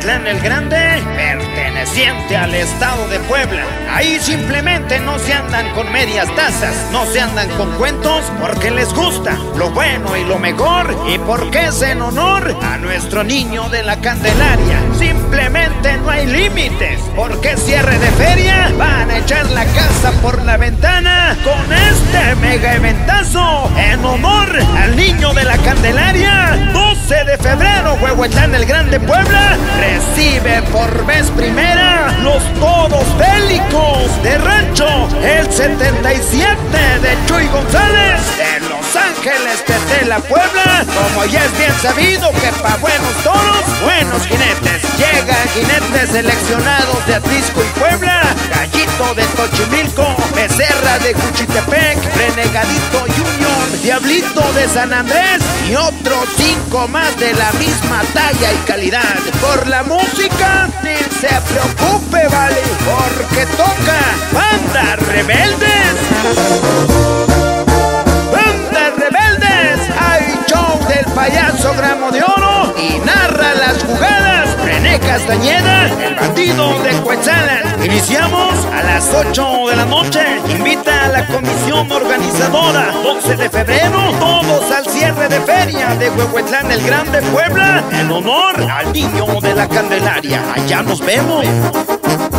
Huehuetlán el Grande, perteneciente al estado de Puebla. Ahí simplemente no se andan con medias tazas, no se andan con cuentos, porque les gusta lo bueno y lo mejor, y porque es en honor a nuestro niño de la Candelaria. Simplemente no hay límites, porque cierre de feria, van a echar la casa por la ventana con este mega eventazo en honor al niño de la Candelaria. 12 de febrero, Huehuetlán el Grande, Puebla, recibe por vez primera los toros bélicos de Rancho el 77 de Chuy González de Los Ángeles, Tetela, Puebla. Como ya es bien sabido que pa' buenos toros, buenos jinetes. Llegan jinetes seleccionados de Atlisco y Puebla, Gallito de Xochimilco, Becerra de Juchitepec, Renegadito Junior, Diablito de San Andrés y otros 5 más de la misma talla y calidad. Por la música ni se preocupe, vale, porque toca Bandas Rebeldes. Bandas Rebeldes, hay show del payaso Gramo de Oro y narra las jugadas René Castañeda, el bandido de Coetzalan. Iniciamos a las 8 de la noche. Invita a la comisión organizadora. 12 de febrero, todos al cierre de feria de Huehuetlán el Grande, Puebla, en honor al niño de la Candelaria. Allá nos vemos.